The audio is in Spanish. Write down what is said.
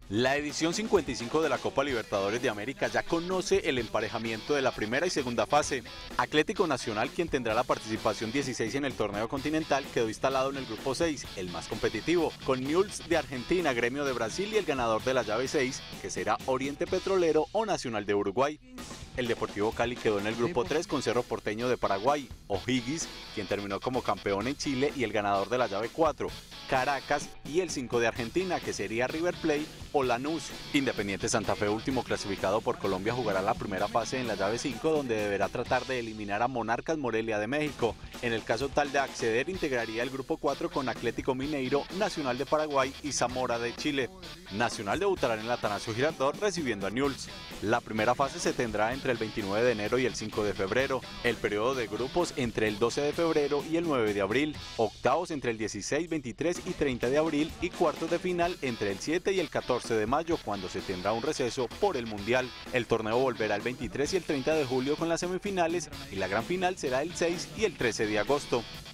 La edición 55 de la Copa Libertadores de América ya conoce el emparejamiento de la primera y segunda fase. Atlético Nacional, quien tendrá la participación 16 en el torneo continental, quedó instalado en el grupo 6, el más competitivo, con Newell's de Argentina, Gremio de Brasil y el ganador de la llave 6, que será Oriente Petrolero o Nacional de Uruguay. El Deportivo Cali quedó en el grupo 3 con Cerro Porteño de Paraguay, O'Higgins, quien terminó como campeón en Chile, y el ganador de la llave 4, Caracas, y el 5 de Argentina, que sería River Plate o Lanús. Independiente Santa Fe, último clasificado por Colombia, jugará la primera fase en la llave 5, donde deberá tratar de eliminar a Monarcas Morelia de México. En el caso tal de acceder, integraría el grupo 4 con Atlético Mineiro, Nacional de Paraguay y Zamora de Chile. Nacional debutará en el Atanasio Girardot recibiendo a Newell's. La primera fase se tendrá entre el 29 de enero y el 5 de febrero, el periodo de grupos entre el 12 de febrero y el 9 de abril, octavos entre el 16, 23 y 30 de abril y cuartos de final entre el 7 y el 14 de mayo, cuando se tendrá un receso por el Mundial. El torneo volverá el 23 y el 30 de julio con las semifinales, y la gran final será el 6 y el 13 de agosto.